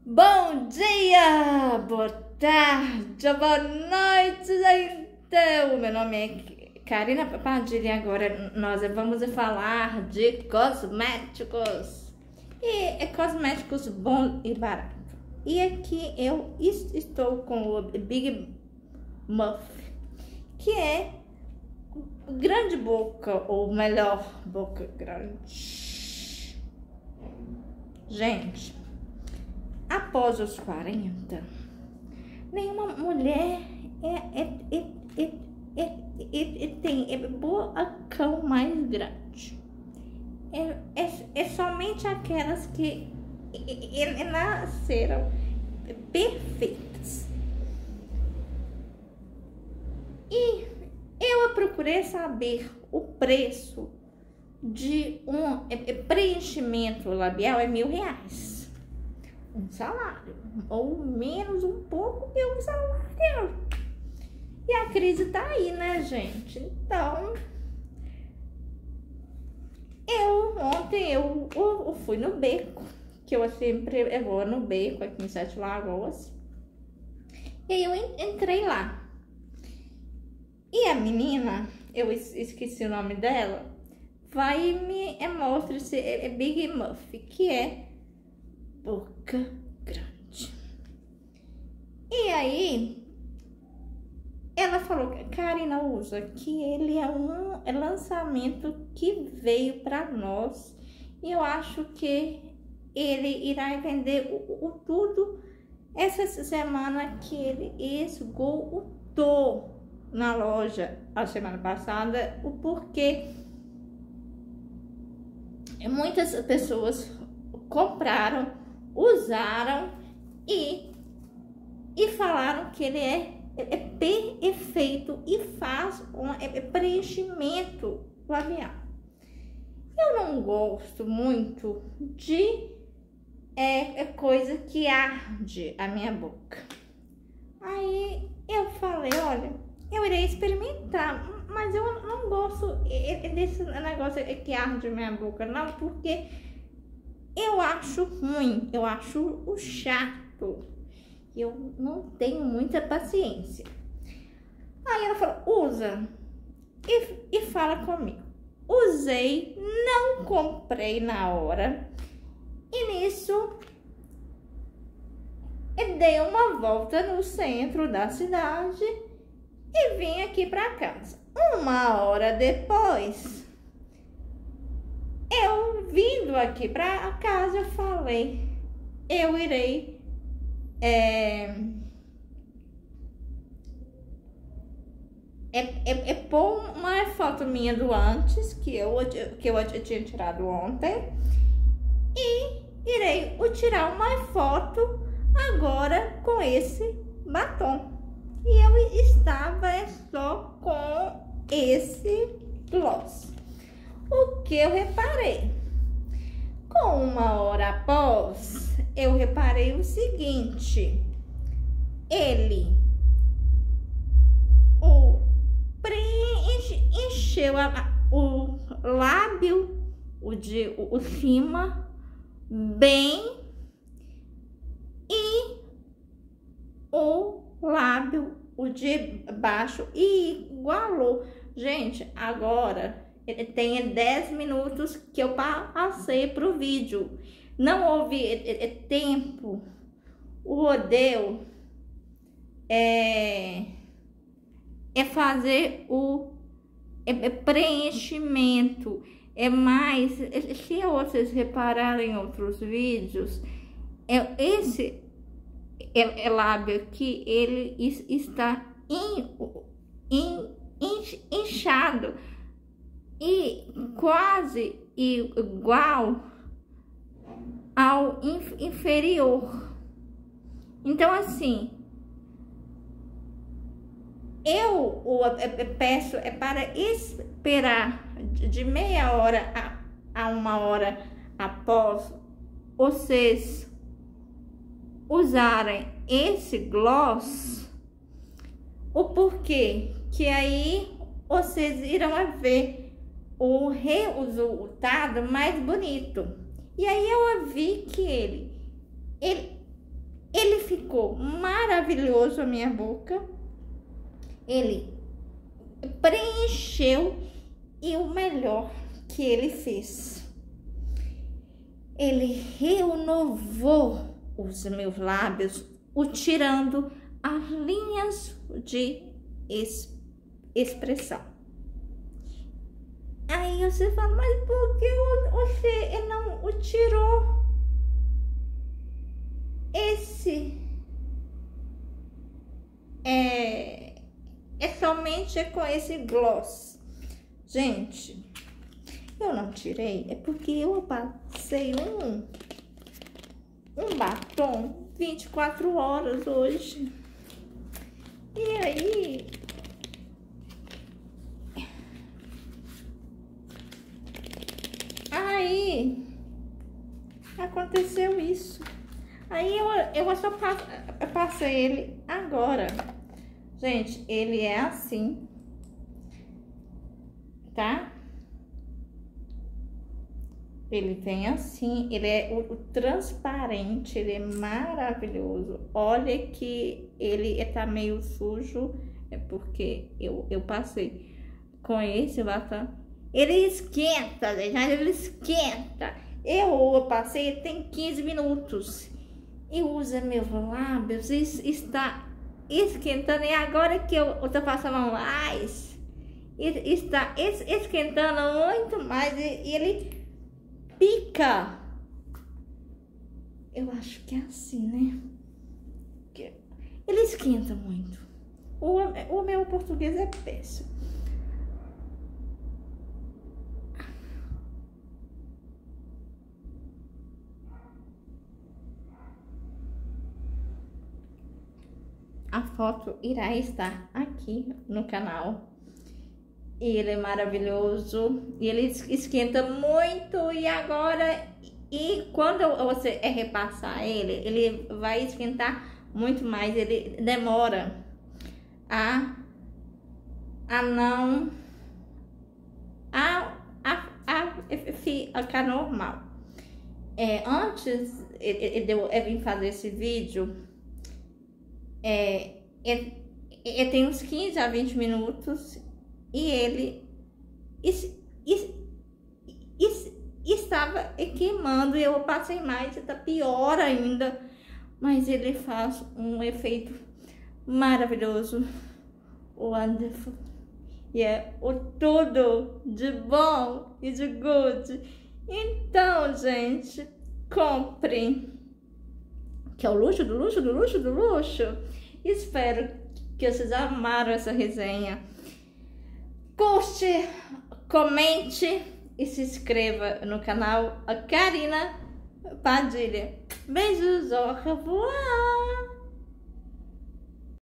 Bom dia, boa tarde, boa noite, gente. O meu nome é Karina Padilha e agora nós vamos falar de cosméticos. E cosméticos bons e baratos. E aqui eu estou com o Big Muff, que é grande boca, ou melhor, boca grande. Gente, após os 40, nenhuma mulher tem bocão mais grande. É somente aquelas que nasceram perfeitas. E eu procurei saber o preço de um preenchimento labial é R$1.000. Um salário, ou menos um pouco que um salário. E a crise tá aí, né, gente? Então, ontem eu fui no beco, que eu sempre vou no beco aqui em Sete Lagoas. E aí eu entrei lá. E a menina, eu esqueci o nome dela, vai e me mostra esse Big Muff, que é boca grande. E aí ela falou que Karina usa, que ele é um lançamento que veio para nós e eu acho que ele irá vender o tudo essa semana, que ele esgotou na loja a semana passada, o porquê muitas pessoas compraram, usaram e falaram que ele é perfeito e faz um preenchimento labial. Eu não gosto muito de coisa que arde a minha boca. Aí eu falei, olha, eu irei experimentar, mas eu não gosto desse negócio que arde a minha boca, não, porque eu acho ruim, eu acho chato. Eu não tenho muita paciência. Aí ela falou, usa e fala comigo. Usei, não comprei na hora. E nisso, eu dei uma volta no centro da cidade e vim aqui para casa. Uma hora depois, eu vindo aqui para casa, eu falei, eu irei pôr uma foto minha do antes, que eu tinha tirado ontem, e irei tirar uma foto agora com esse batom. E eu estava só com esse gloss. O que eu reparei? Com uma hora após, eu reparei o seguinte: ele encheu o lábio, o cima, bem, e o lábio, o de baixo, e igualou. Gente, agora tem 10 minutos que eu passei pro vídeo. Não houve tempo. O rodeio é fazer o preenchimento. É mais, se vocês repararem em outros vídeos, esse lábio aqui, ele está inchado e quase igual ao inferior. Então, assim, eu peço para esperar de meia hora a uma hora após vocês usarem esse gloss, o porquê que aí vocês irão ver o resultado mais bonito. E aí eu vi que ele ficou maravilhoso a minha boca. Ele preencheu e o melhor que ele fez, ele renovou os meus lábios, tirando as linhas de expressão. Aí você fala, mas por que você não o tirou? Esse é somente com esse gloss. Gente, eu não tirei, é porque eu passei um batom 24 horas hoje. E aí aconteceu isso. Aí eu só passei ele agora. Gente, ele é assim, tá? Ele vem assim, ele é o transparente, ele é maravilhoso. Olha que ele tá meio sujo, é porque eu passei com esse batom. Ele esquenta, gente, ele esquenta. Eu passei, tem 15 minutos. E usa meus lábios, está esquentando. E agora que eu tô passando mais, está esquentando muito mais. E ele pica. Eu acho que é assim, né? Ele esquenta muito. O meu português é péssimo. A foto irá estar aqui no canal. E ele é maravilhoso. E ele esquenta muito. E agora, quando você repassar ele vai esquentar muito mais. Ele demora a ficar normal. Antes de eu vir fazer esse vídeo, ele tem uns 15 a 20 minutos e ele estava queimando. E eu passei mais, está pior ainda, mas ele faz um efeito maravilhoso, wonderful, e é o tudo de bom e de good. Então, gente, comprem, que é o luxo do luxo do luxo do luxo. Espero que vocês amaram essa resenha. Curte, comente e se inscreva no canal Karina Padilha. Beijos, au revoir!